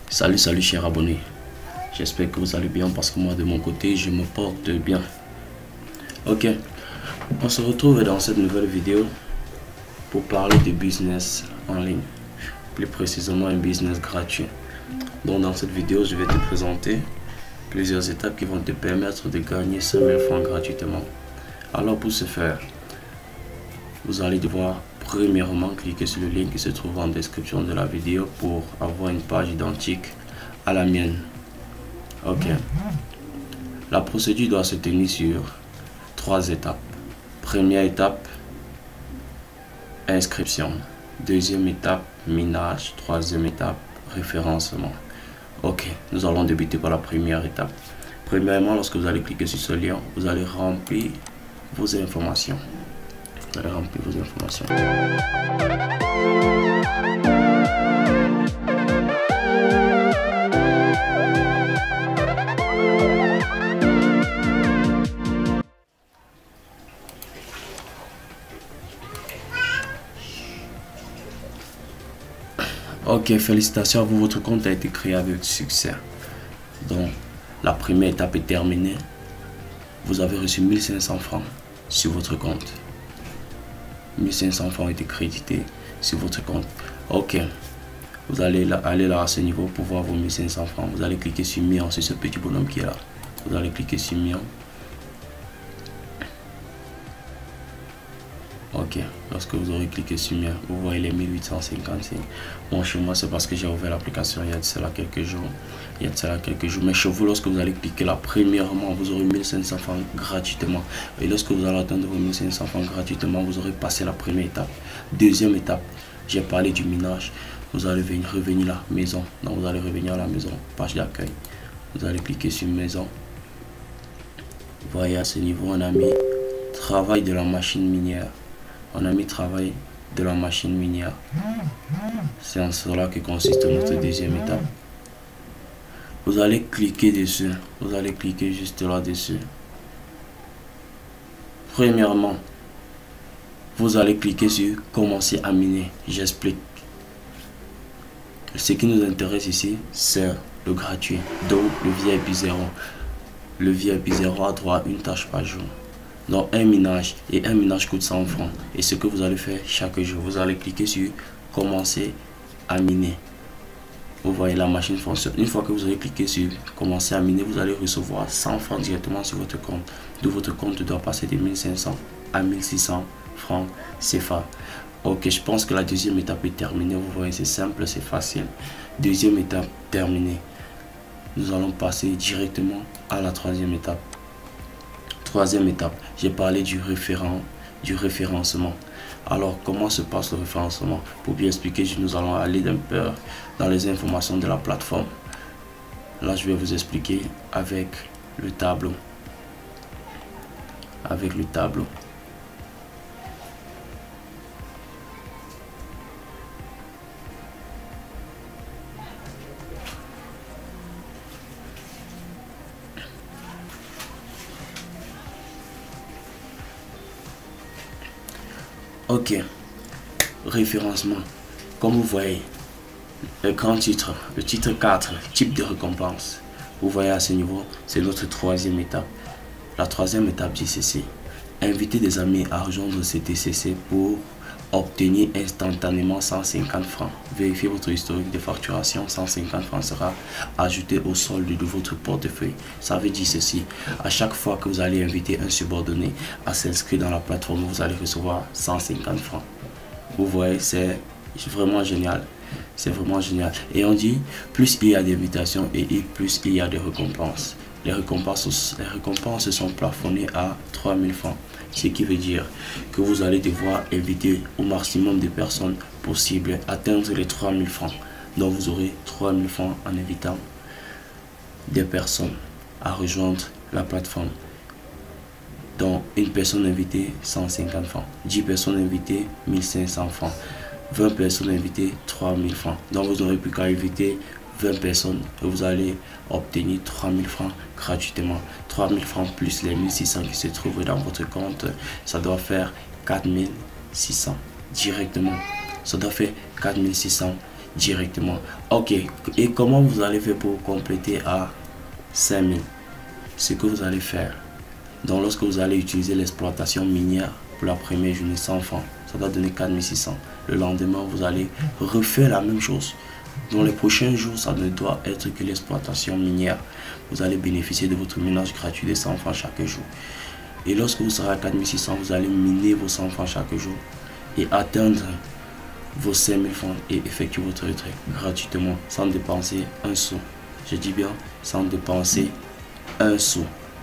Salut chers abonnés, j'espère que vous allez bien parce que moi de mon côté je me porte bien. Ok, on se retrouve dans cette nouvelle vidéo pour parler de business en ligne, plus précisément un business gratuit. Donc dans cette vidéo je vais te présenter plusieurs étapes qui vont te permettre de gagner 5000 francs gratuitement. Alors pour ce faire, vous allez devoir premièrement cliquer sur le lien qui se trouve en description de la vidéo pour avoir une page identique à la mienne. Ok, la procédure doit se tenir sur 3 étapes. Première étape, inscription. Deuxième étape, minage. Troisième étape, référencement. Ok, nous allons débuter par la première étape. Premièrement, lorsque vous allez cliquer sur ce lien, vous allez remplir vos informations. Vous allez remplir vos informations. Ok, félicitations à vous, votre compte a été créé avec succès. Donc, la première étape est terminée. Vous avez reçu 1500 francs sur votre compte. 1500 francs ont été crédités sur votre compte. Ok, vous allez aller là à ce niveau pour voir vos 1500 francs. Vous allez cliquer sur Mian, sur ce petit bonhomme qui est là. Vous allez cliquer sur Mian. Ok, lorsque vous aurez cliqué sur Mian, vous voyez les 1855. Bon, chez moi, c'est parce que j'ai ouvert l'application il y a de cela quelques jours. Mais chez vous, lorsque vous allez cliquer là, premièrement, vous aurez 1500 francs gratuitement. Et lorsque vous allez atteindre vos 1500 francs gratuitement, vous aurez passé la première étape. Deuxième étape, j'ai parlé du minage. Vous allez revenir là, maison. Donc, vous allez revenir à la maison, page d'accueil. Vous allez cliquer sur maison. Vous voyez à ce niveau, on a mis travail de la machine minière. On a mis travail de la machine minière. C'est en cela que consiste notre deuxième étape. Vous allez cliquer dessus. Vous allez cliquer juste là-dessus. Premièrement, vous allez cliquer sur commencer à miner. J'explique. Ce qui nous intéresse ici, c'est le gratuit. Donc le VIP 0. Le VIP 0 a droit à une tâche par jour. Donc un minage, et un minage coûte 100 francs. Et ce que vous allez faire chaque jour, vous allez cliquer sur commencer à miner. Vous voyez, la machine fonctionne. Une fois que vous avez cliqué sur commencer à miner, vous allez recevoir 100 francs directement sur votre compte. Donc votre compte doit passer de 1500 à 1600 francs CFA. Ok, je pense que la deuxième étape est terminée. Vous voyez, c'est simple, c'est facile. Deuxième étape terminée. Nous allons passer directement à la troisième étape. Troisième étape, j'ai parlé du référencement. Alors, comment se passe le référencement? Pour bien expliquer, nous allons aller d'un peu dans les informations de la plateforme. Là, je vais vous expliquer avec le tableau. Ok, référencement. Comme vous voyez, le grand titre, le titre 4, type de récompense. Vous voyez à ce niveau, c'est notre troisième étape. La troisième étape dit ceci: inviter des amis à rejoindre CTCC pour obtenir instantanément 150 francs. Vérifiez votre historique de facturation. 150 francs sera ajouté au solde de votre portefeuille. Ça veut dire ceci: à chaque fois que vous allez inviter un subordonné à s'inscrire dans la plateforme, vous allez recevoir 150 francs. Vous voyez, c'est vraiment génial. C'est vraiment génial. Et on dit, plus il y a d'invitations et plus il y a de récompenses. Les récompenses sont plafonnées à 3000 francs. Ce qui veut dire que vous allez devoir inviter au maximum de personnes possibles, atteindre les 3000 francs. Donc vous aurez 3000 francs en invitant des personnes à rejoindre la plateforme. Donc une personne invitée, 150 francs. 10 personnes invitées, 1500 francs. 20 personnes invitées, 3000 francs. Donc vous n'aurez plus qu'à inviter 20 personnes et vous allez obtenir 3000 francs gratuitement. 3000 francs plus les 1600 qui se trouvent dans votre compte, ça doit faire 4600 directement. Ça doit faire 4600 directement. Ok, et comment vous allez faire pour compléter à 5000? Ce que vous allez faire, donc lorsque vous allez utiliser l'exploitation minière pour la première journée 100 francs, ça doit donner 4600. Le lendemain, vous allez refaire la même chose. Dans les prochains jours, ça ne doit être que l'exploitation minière. Vous allez bénéficier de votre minage gratuit de 100 francs chaque jour. Et lorsque vous serez à 4600, vous allez miner vos 100 francs chaque jour et atteindre vos 5000 francs et effectuer votre retrait gratuitement sans dépenser un sou. Je dis bien sans dépenser un sou.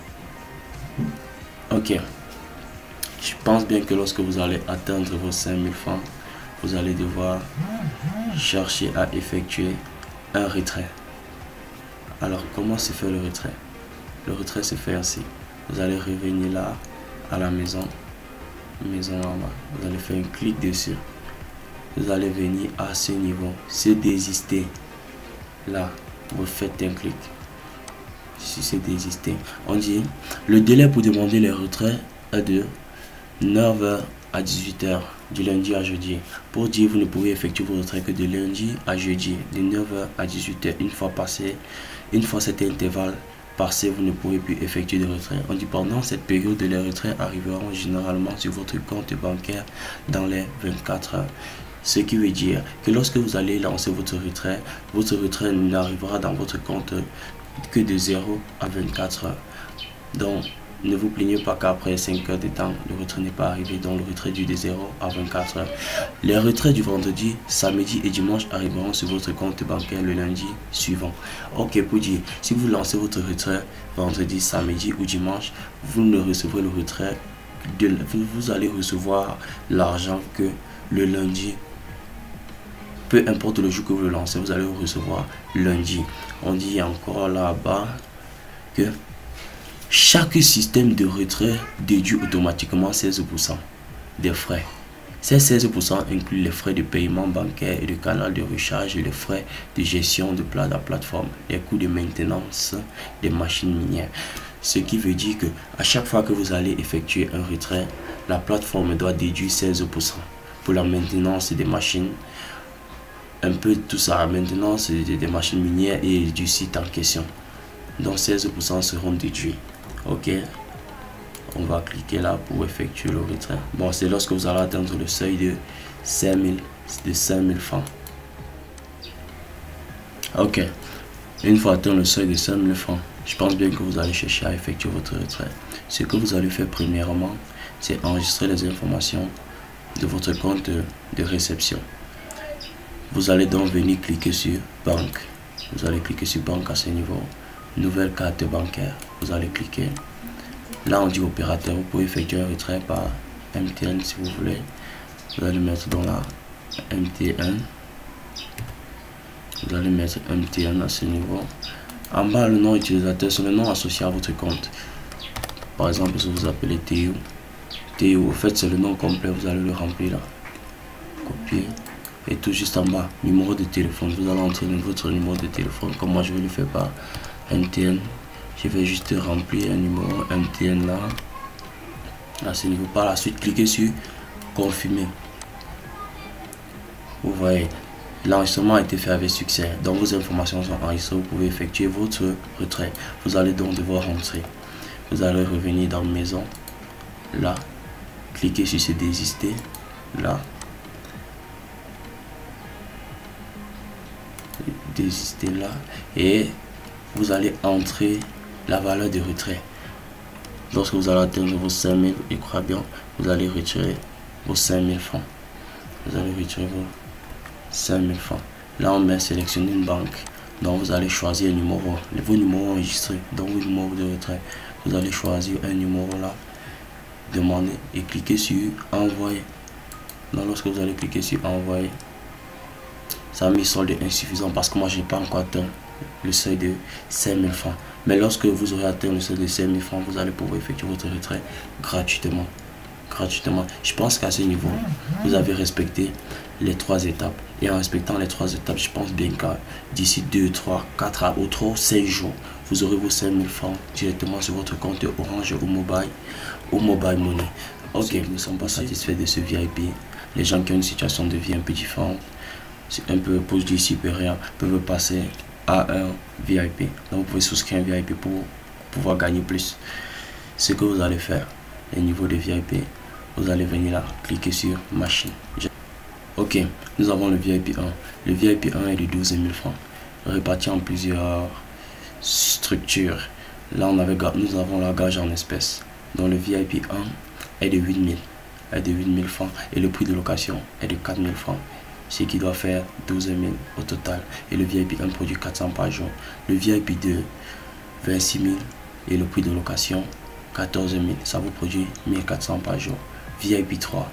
Ok. Je pense bien que lorsque vous allez atteindre vos 5000 francs, vous allez devoir chercher à effectuer un retrait. Alors, comment se fait le retrait? Le retrait se fait ainsi. Vous allez revenir là, à la maison en bas. Vous allez faire un clic dessus. Vous allez venir à ce niveau, se désister. Là, vous faites un clic. Si c'est désister, on dit le délai pour demander les retraits est de 9h à 18h du lundi à jeudi. Pour dire vous ne pouvez effectuer vos retraits que de lundi à jeudi, de 9h à 18h. Une fois cet intervalle passé, vous ne pouvez plus effectuer de retraits. On dit pendant cette période, les retraits arriveront généralement sur votre compte bancaire dans les 24 heures. Ce qui veut dire que lorsque vous allez lancer votre retrait n'arrivera dans votre compte que de 0 à 24 heures. Donc, ne vous plaignez pas qu'après 5 heures de temps, le retrait n'est pas arrivé. Donc, le retrait du de 0 à 24 heures. Les retraits du vendredi, samedi et dimanche arriveront sur votre compte bancaire le lundi suivant. Ok, pour dire, si vous lancez votre retrait vendredi, samedi ou dimanche, vous ne recevrez le retrait, vous allez recevoir l'argent que le lundi. Peu importe le jour que vous le lancez, vous allez le recevoir lundi. On dit encore là-bas que chaque système de retrait déduit automatiquement 16% des frais. Ces 16% incluent les frais de paiement bancaire et de canal de recharge et les frais de gestion de la plateforme, les coûts de maintenance des machines minières. Ce qui veut dire que à chaque fois que vous allez effectuer un retrait, la plateforme doit déduire 16% pour la maintenance des machines. Un peu tout ça, la maintenance des machines minières et du site en question. Donc 16% seront déduits. Ok, on va cliquer là pour effectuer le retrait. Bon, c'est lorsque vous allez atteindre le seuil de 5000 francs. Ok, une fois atteint le seuil de 5000 francs, je pense bien que vous allez chercher à effectuer votre retrait. Ce que vous allez faire premièrement, c'est enregistrer les informations de votre compte de réception. Vous allez donc venir cliquer sur banque. Vous allez cliquer sur banque à ce niveau. Nouvelle carte bancaire. Vous allez cliquer. Là, on dit opérateur. Vous pouvez effectuer un retrait par MTN si vous voulez. Vous allez mettre dans la MTN. Vous allez mettre MTN à ce niveau. En bas, le nom utilisateur, c'est le nom associé à votre compte. Par exemple, si vous appelez Théo. Théo, en fait, c'est le nom complet. Vous allez le remplir là. Copier. Et tout juste en bas, numéro de téléphone. Vous allez entrer votre numéro de téléphone. Comme moi, je vais le faire par MTN. Je vais juste remplir un numéro MTN là. À ce niveau. Par la suite, cliquez sur confirmer. Vous voyez, l'enregistrement a été fait avec succès. Donc, vos informations sont enregistrées. Vous pouvez effectuer votre retrait. Vous allez donc devoir rentrer. Vous allez revenir dans maison. Là. Cliquez sur se désister. Là. Désister là et vous allez entrer la valeur de retrait. Lorsque vous allez atteindre vos 5000, et croyez bien, vous allez retirer vos 5000 francs. Vous allez retirer vos 5000 francs. Là, on met sélectionner une banque. Donc, vous allez choisir un numéro, vos numéros enregistrés, donc vos numéros de retrait. Vous allez choisir un numéro là, demander et cliquer sur envoyer. Donc, lorsque vous allez cliquer sur envoyer, ça a mis solde insuffisant parce que moi je n'ai pas encore atteint le seuil de 5000 francs. Mais lorsque vous aurez atteint le seuil de 5000 francs, vous allez pouvoir effectuer votre retrait gratuitement. Je pense qu'à ce niveau, vous avez respecté les 3 étapes. Et en respectant les 3 étapes, je pense bien qu'à d'ici 2, 3, 4 ou 3, 5 jours, vous aurez vos 5000 francs directement sur votre compte Orange ou Mobile Money. Ok, nous ne sommes pas satisfaits de ce VIP. Les gens qui ont une situation de vie un peu différente un peu produit supérieur peuvent passer à un VIP. Donc vous pouvez souscrire un VIP pour pouvoir gagner plus. Ce que vous allez faire, les niveaux de VIP, vous allez venir là, cliquer sur machine. Ok, nous avons le VIP 1. Le VIP 1 est de 12 000 francs, réparti en plusieurs structures. Là, nous avons la gage en espèces. Donc le VIP 1 est de 8 000 francs et le prix de location est de 4 000 francs. Ce qui doit faire 12 000 au total. Et le VIP 1 produit 400 par jour. Le VIP 2, 26 000 et le prix de location 14 000. Ça vous produit 1400 par jour. VIP 3,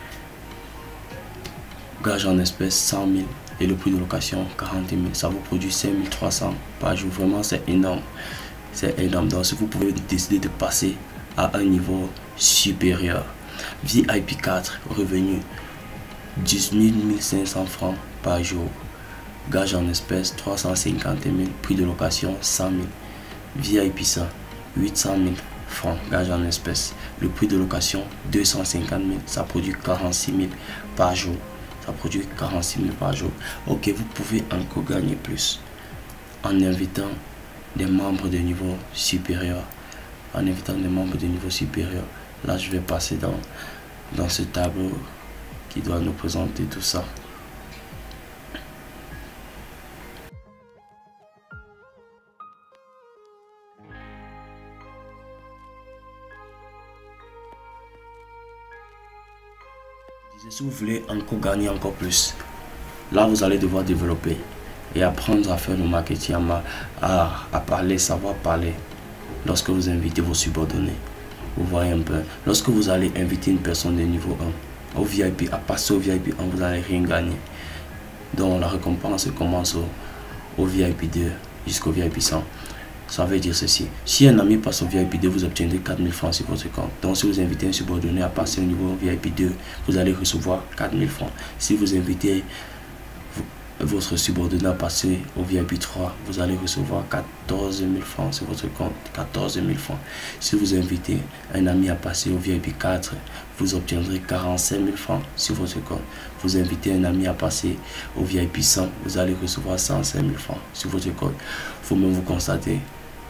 gage en espèces 100 000 et le prix de location 40 000. Ça vous produit 5 300 par jour. Vraiment, c'est énorme. C'est énorme. Donc, si vous pouvez décider de passer à un niveau supérieur. VIP 4, revenu 18 500 francs par jour. Gage en espèces 350 000, prix de location 100 000. VIP 100, 800 000 francs, gage en espèces. Le prix de location 250 000, ça produit 46 000 par jour. Ça produit 46 000 par jour. Ok, vous pouvez encore gagner plus en invitant des membres de niveau supérieur. En invitant des membres de niveau supérieur. Là, je vais passer dans ce tableau qui doit nous présenter tout ça. Si vous voulez encore gagner encore plus, là vous allez devoir développer et apprendre à faire le marketing, à parler, savoir parler lorsque vous invitez vos subordonnés. Vous voyez un peu, lorsque vous allez inviter une personne de niveau 1 au VIP, à passer au VIP 1, vous n'allez rien gagner. Donc la récompense commence au VIP 2 jusqu'au VIP 100. Ça veut dire ceci: si un ami passe au VIP 2, vous obtiendrez 4 000 francs sur votre compte. Donc si vous invitez un subordonné à passer au niveau VIP 2, vous allez recevoir 4 000 francs. Si vous invitez votre subordonné à passer au VIP 3, vous allez recevoir 14 000 francs sur votre compte. 14 000 francs. Si vous invitez un ami à passer au VIP 4, vous obtiendrez 45 000 francs sur votre compte. Vous invitez un ami à passer au VIP 100, vous allez recevoir 105 000 francs sur votre compte. Il faut même vous constater.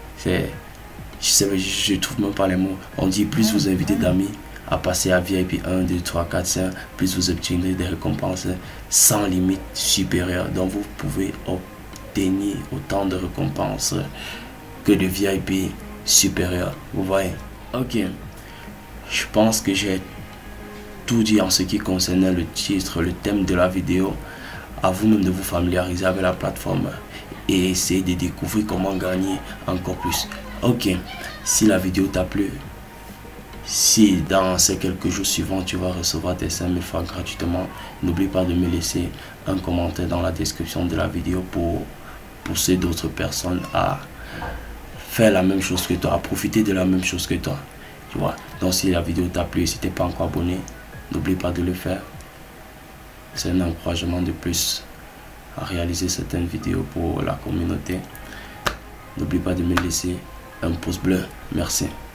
Je trouve même pas les mots. On dit plus vous invitez d'amis à passer à VIP 1, 2, 3, 4, 5, plus vous obtiendrez des récompenses sans limite supérieures. Donc vous pouvez obtenir autant de récompenses que de VIP supérieurs. Vous voyez? Ok. Je pense que j'ai tout dit en ce qui concernait le titre, le thème de la vidéo. À vous-même de vous familiariser avec la plateforme et essayer de découvrir comment gagner encore plus. Ok. Si la vidéo t'a plu, si dans ces quelques jours suivants tu vas recevoir tes 5 000 francs gratuitement, n'oublie pas de me laisser un commentaire dans la description de la vidéo pour pousser d'autres personnes à faire la même chose que toi, à profiter de la même chose que toi. Tu vois. Donc si la vidéo t'a plu et si tu n'es pas encore abonné, n'oublie pas de le faire. C'est un encouragement de plus à réaliser certaines vidéos pour la communauté. N'oublie pas de me laisser un pouce bleu. Merci.